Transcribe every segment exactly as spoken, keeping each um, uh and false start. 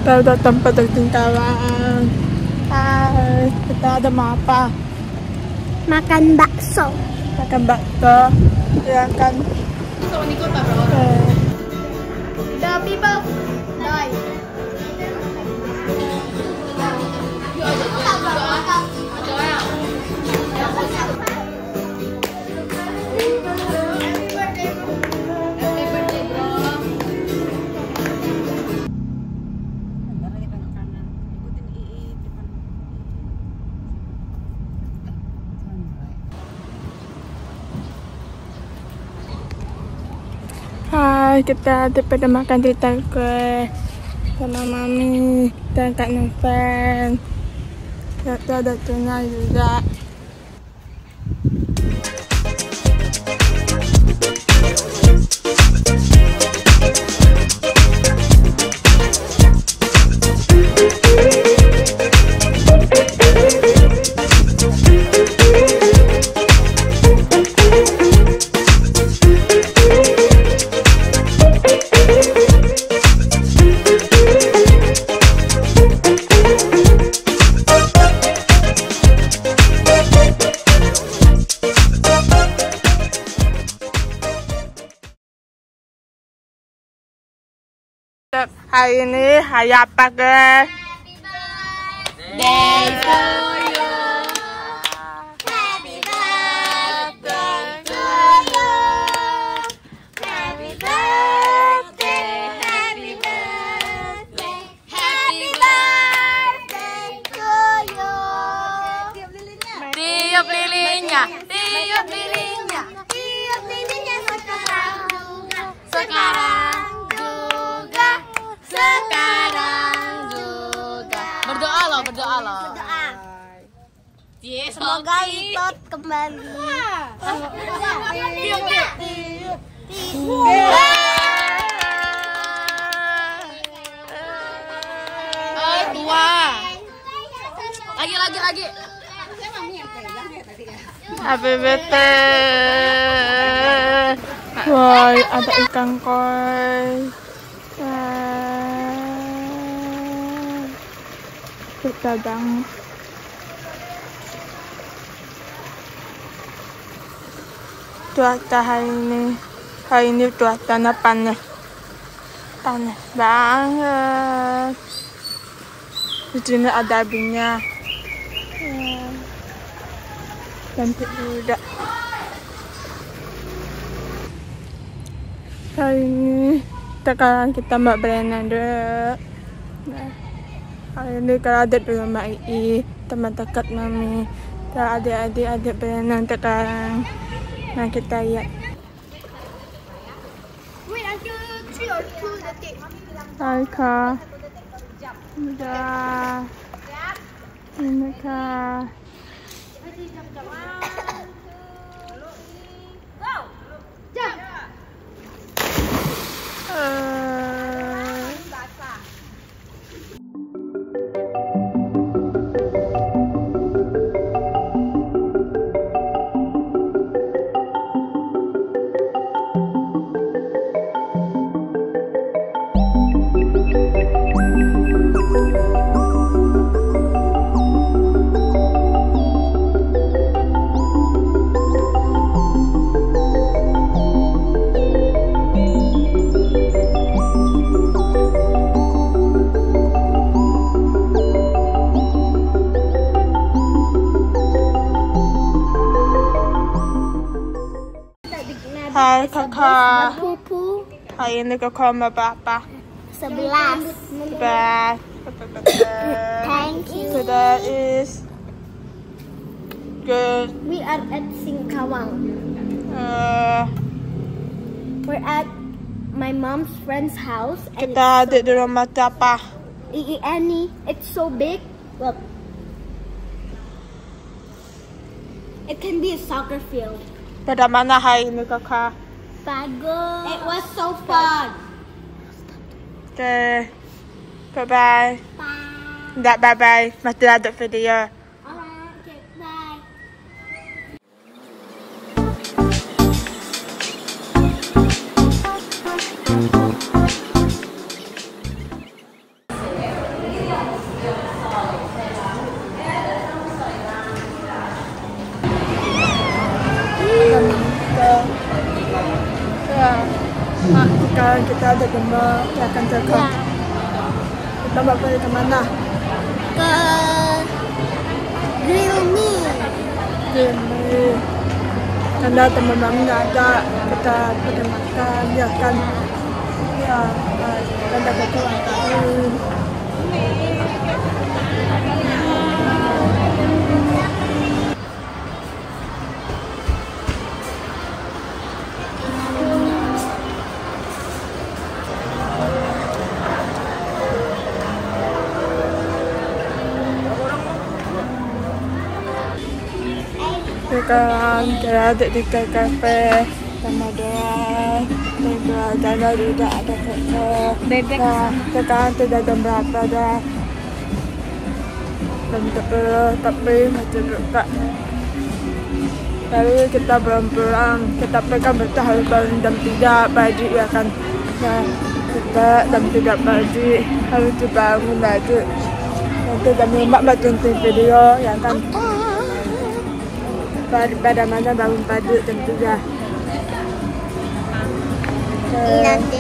Kita udah tempat bertingkawan. Hai, kita ada mau apa? Makan bakso. Makan bakso. Ya kan? The people die. Hai, kita ada pada makan di Takeaway sama mami dan Kak Noven. Kita ada tuna juga. Hari ini hari apa guys? Day to you. Happy birthday to you. Happy birthday, happy birthday, happy birthday to you. Tiup lilinnya, tiup lilinnya, Tiup lilinnya sekarang juga, sekarang. sekarang juga. Berdoa loh, berdoa loh. Doa. Yes, Semoga Litot kembali. Tiup, tiup. Oh, dua. Lagi, lagi, lagi. Happy birthday. Woi, ada ikan koi. Kita banget. Cuaca hari ini, hari ini cuacanya panas, panas banget. Di sini ada abinya, cantik juga. Hari ini sekarang kita mau berenang dulu. Nah, hari ini kalau ada di rumah I, teman dekat mami, kalau adik-adik adik berenang sekarang. Nah kita lihat. Hai kak. Udah. Ini kak. Hai kakak. Pupu Hari ini kakak mau berapa? sebelas. Sebelas. Thank you. Today is good. We are at Singkawang. Uh, We're at my mom's friend's house. And kita ada di rumah siapa? it's Annie. It's so big. Look. It can be a soccer field. Pada mana hari ini kakak? Bagus. It was so fun. Oke. Okay. Bye bye. Bye. Enggak bye bye. Masih ada video. Alright. Okay. Bye. sekarang kita ada gempa yang akan jaga. Ya. Kita mau pergi kemana? Ke Grill Me. Ini karena teman-teman nggak ada, kita pergi makan ya kan. Ya, kan ada ulang tahun. Sekarang kita ada di kafe sama doa dan karena tidak ada kafe. Bebek. Nah, sekarang tidak jam berapa dah? Dan tapi masih buka. Lalu kita belum pulang, kita pegang betul harus bangun jam tiga pagi ya kan. Nah, kita jam tiga pagi harus bangun lagi. Nanti jam lima mau tonton video ya kan. Pada mana bangun pagi jam tiga. Nanti.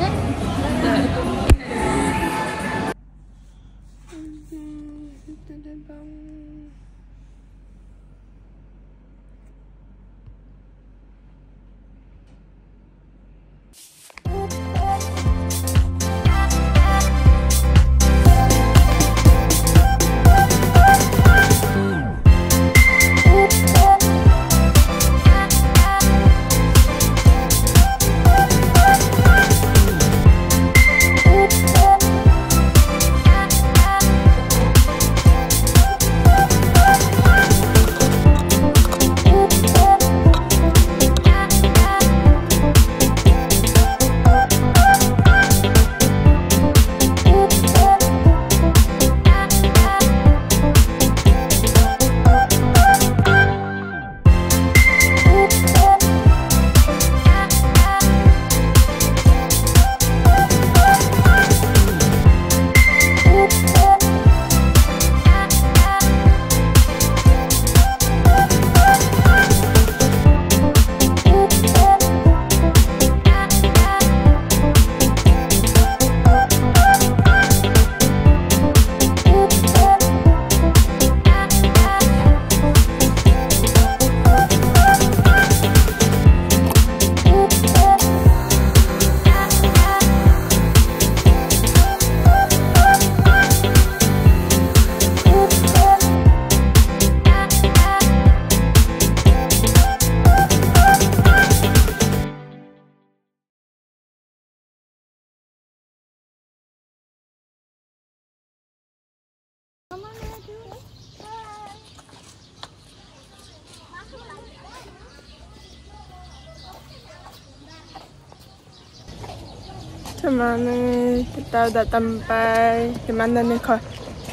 Kemana kita udah sampai di mana nih kok?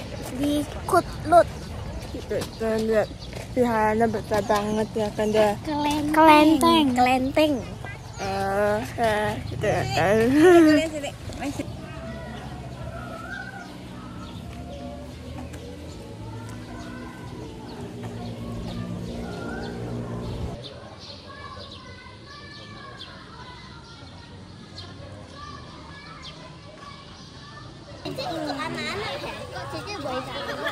Di Kutlut. Kita lihat vihara besar banget ya kan dia. Kelenteng. Kelenteng. Eh, ya kita akan. Itu untuk anak-anak ya? Kok Cici boleh sama?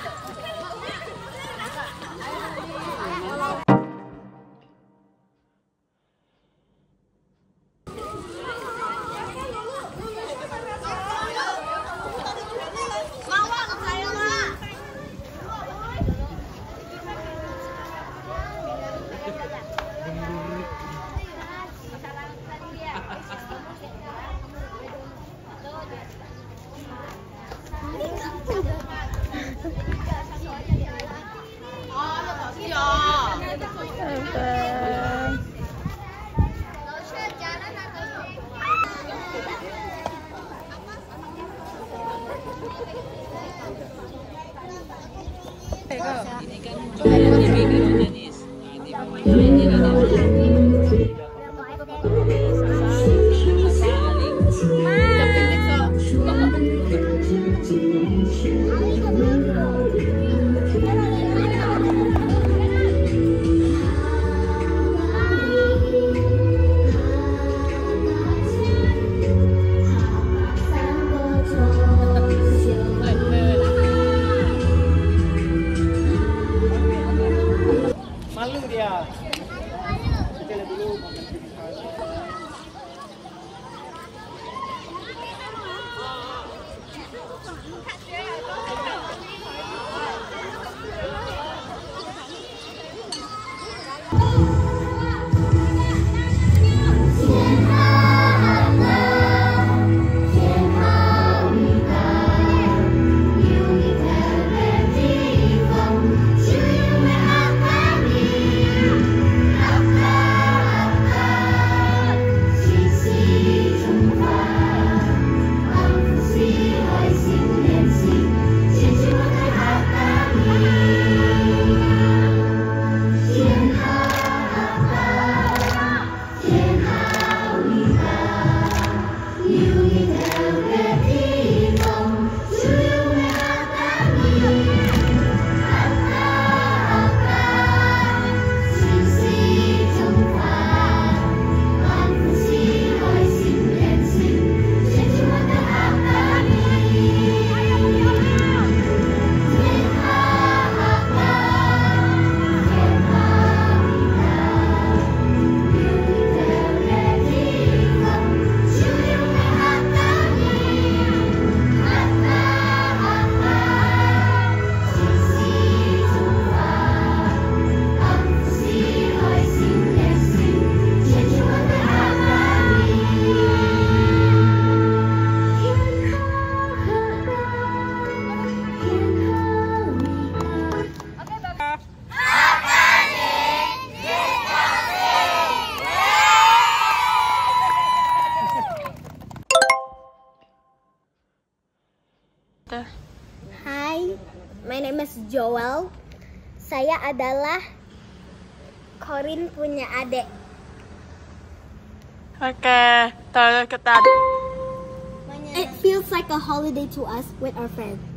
Hai, my name is Joel. Saya adalah Corin punya adik. Oke, terus kita It feels like a holiday to us with our friends.